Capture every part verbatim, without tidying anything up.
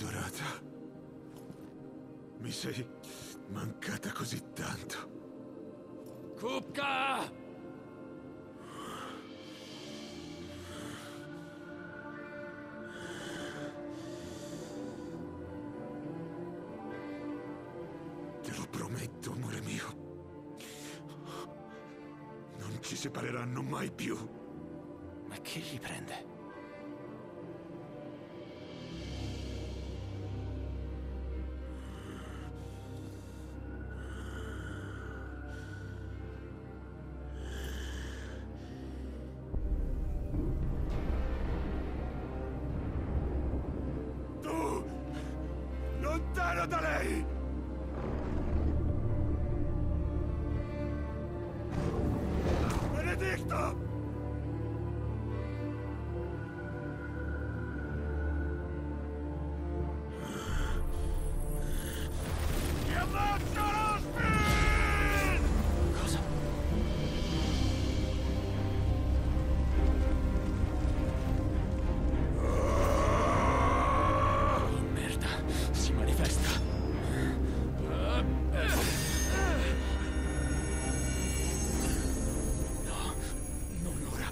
adorata. Mi sei mancata così tanto. Kupka! Te lo prometto, amore mio. Non ci separeranno mai più. Ma chi gli prende? Tu! Lontano da lei! Benedicto! Ti ammazzo lo spin! Cosa? Oh, merda, si manifesta. No, non ora.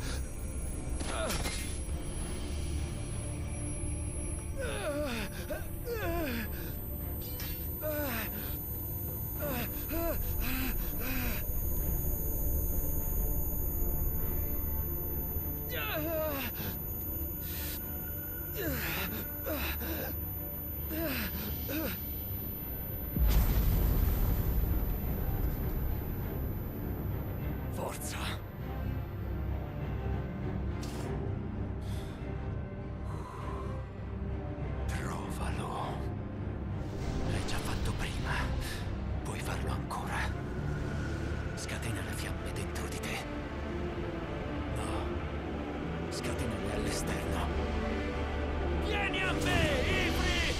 Forza. Trovalo. L'hai già fatto prima. Puoi farlo ancora. Scatena le fiamme dentro di te. No. Scatenale all'esterno. Vieni a me, Ifrit!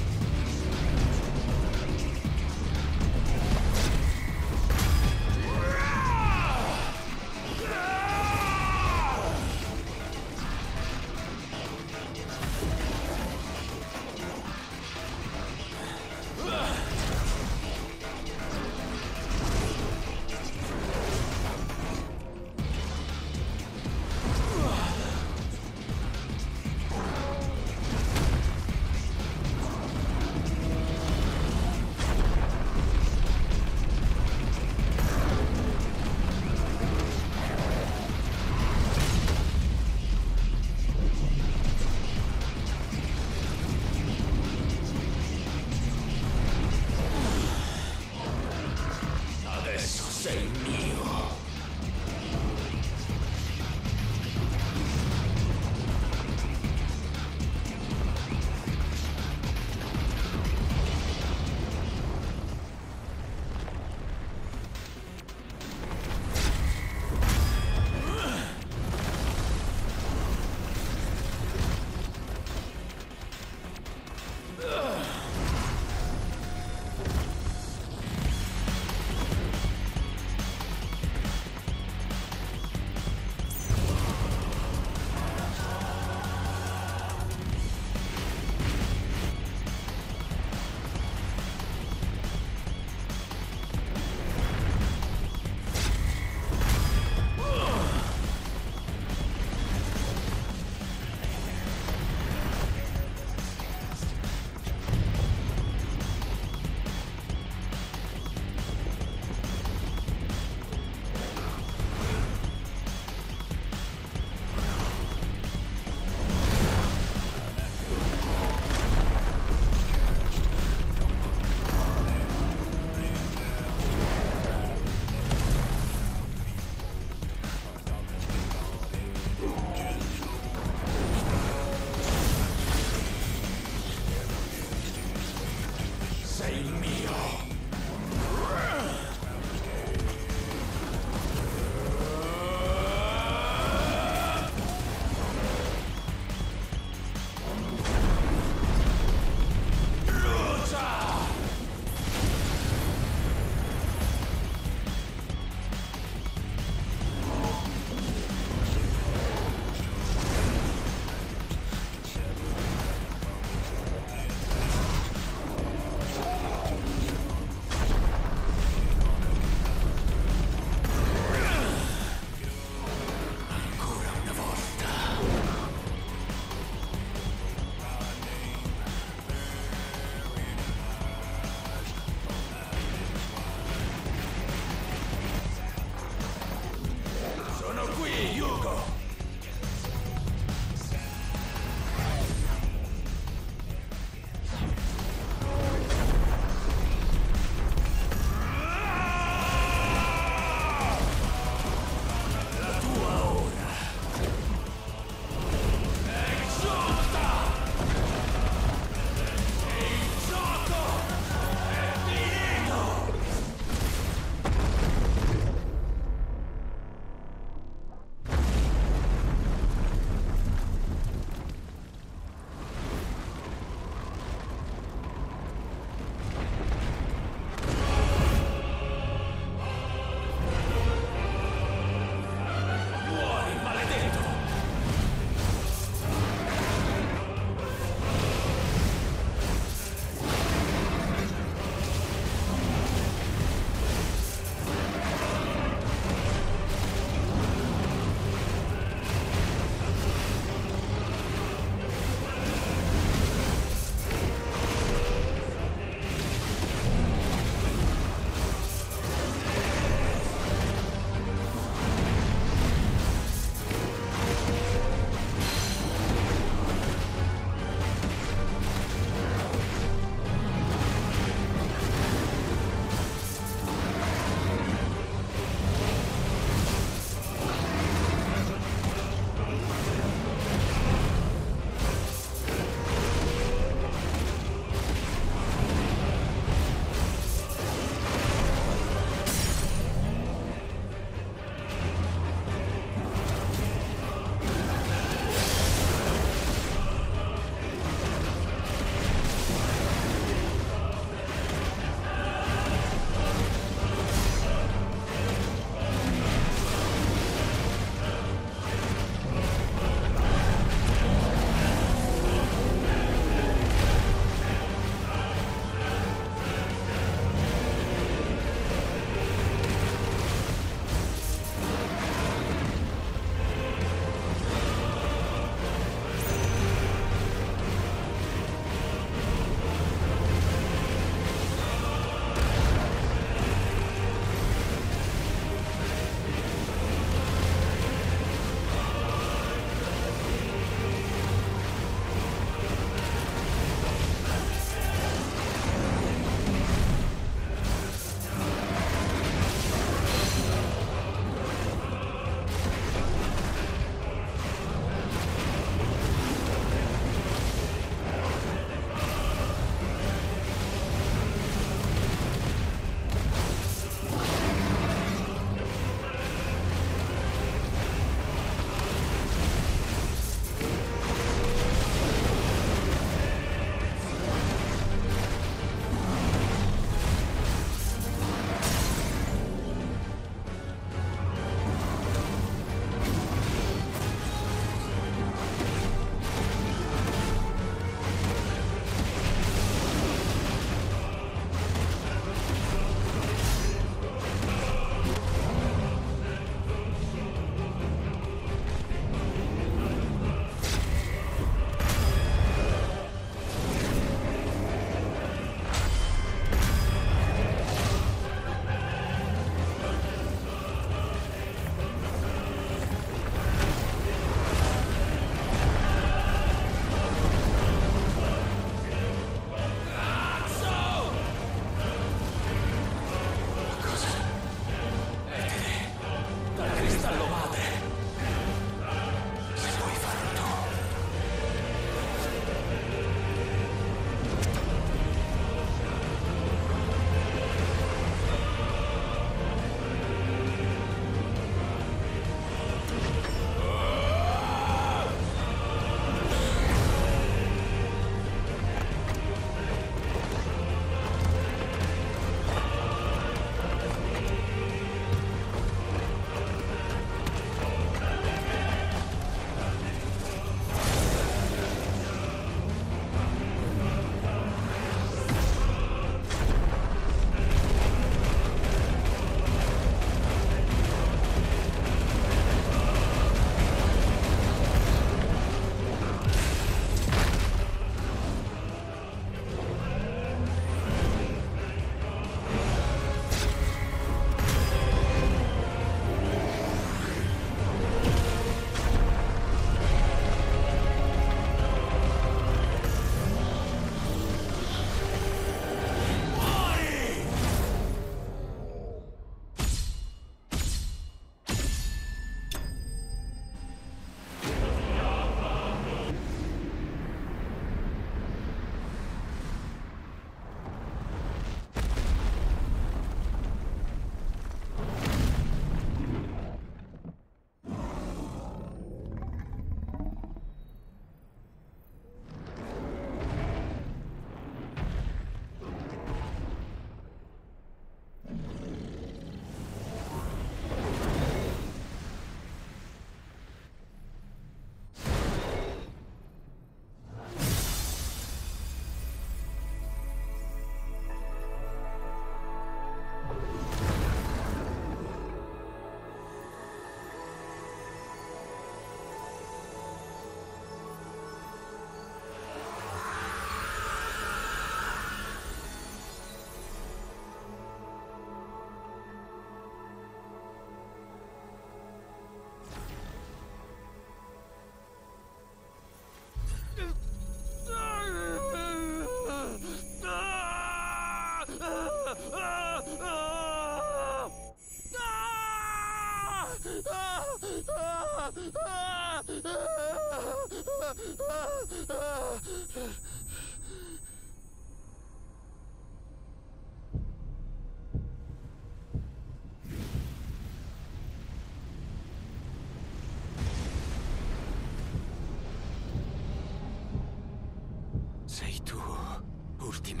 Sei tu, Ultima.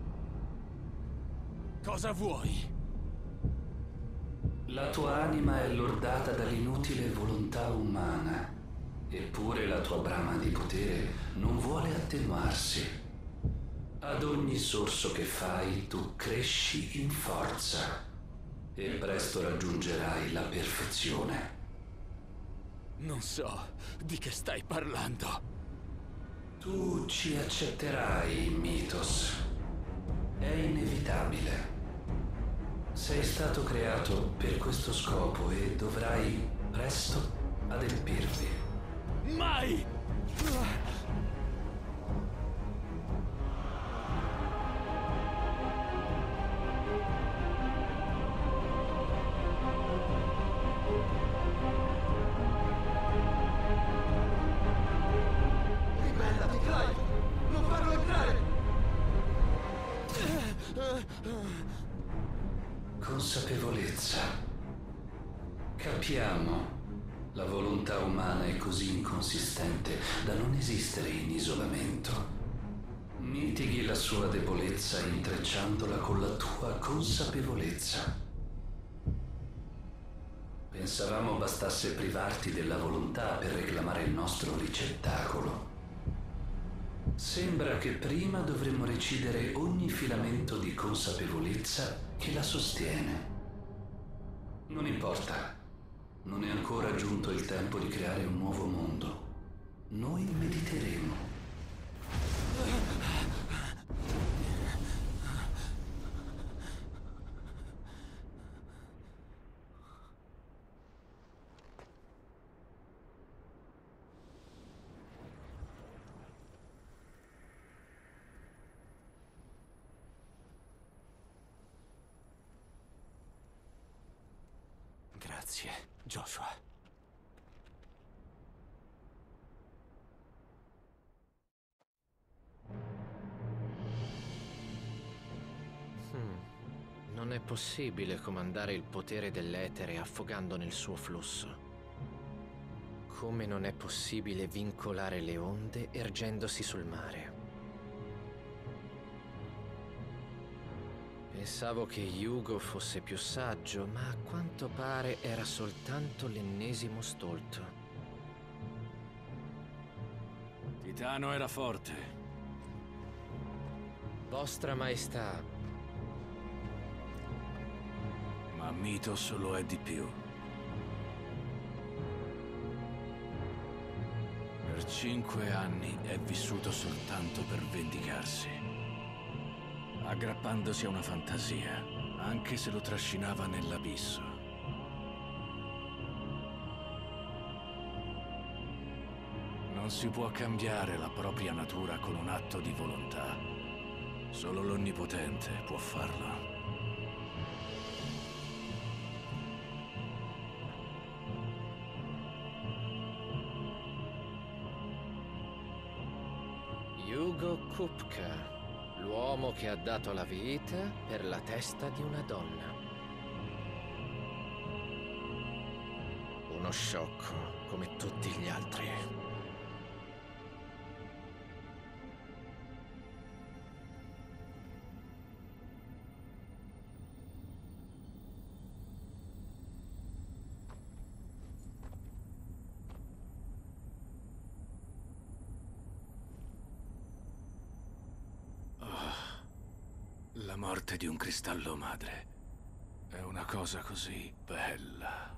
Cosa vuoi? La tua anima è lordata dall'inutile volontà umana, eppure la tua brama di potere non vuole attenuarsi. Ad ogni sorso che fai, tu cresci in forza e presto raggiungerai la perfezione. Non so di che stai parlando. Tu ci accetterai, Mythos. È inevitabile. Sei stato creato per questo scopo e dovrai presto adempirvi. Mai! Ribellati, Clive! Non farlo entrare! Consapevolezza. Capiamo. La volontà umana è così inconsistente da non esistere in isolamento. Mitighi la sua debolezza intrecciandola con la tua consapevolezza. Pensavamo bastasse privarti della volontà per reclamare il nostro ricettacolo. Sembra che prima dovremmo recidere ogni filamento di consapevolezza che la sostiene. Non importa. Non è ancora giunto il tempo di creare un nuovo mondo. Noi mediteremo. Grazie, Joshua. Hmm. Non è possibile comandare il potere dell'etere affogando nel suo flusso. Come non è possibile vincolare le onde ergendosi sul mare. Pensavo che Hugo fosse più saggio, ma a quanto pare era soltanto l'ennesimo stolto. Titano era forte. Vostra Maestà. Ma Mythos lo è di più. Per cinque anni è vissuto soltanto per vendicarsi. Aggrappandosi a una fantasia, anche se lo trascinava nell'abisso. Non si può cambiare la propria natura con un atto di volontà. Solo l'Onnipotente può farlo. Hugo Kupka. L'uomo che ha dato la vita per la testa di una donna. Uno sciocco come tutti gli altri. La morte di un cristallo madre è una cosa così bella.